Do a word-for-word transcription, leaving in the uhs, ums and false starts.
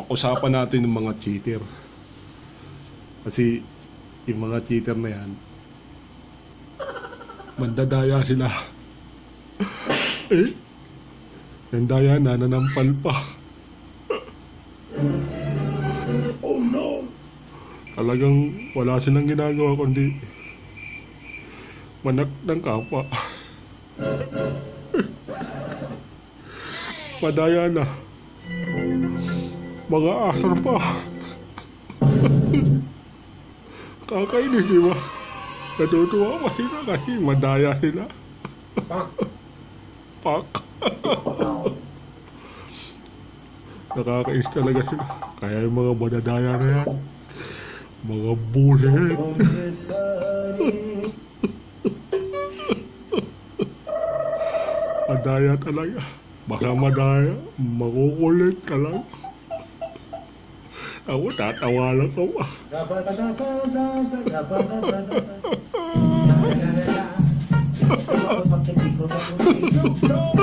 usapan natin yung mga cheater. Kasi yung mga cheater na yan, mandadaya sila. Eh, yung daya na nanampal pa. Oh no! Talagang wala silang ginagawa kundi manak ng kapwa. Madaya na. Mga asar pa. Kakainis, di ba? Natutuwa pa sila kasi madaya sila. Pak. Nakakainis talaga sila. Kaya yung mga madadaya na yan, mga bulit. Madaya talaga. Baka madaya, makukulit talaga. Ako tatawa lang ako. Dapat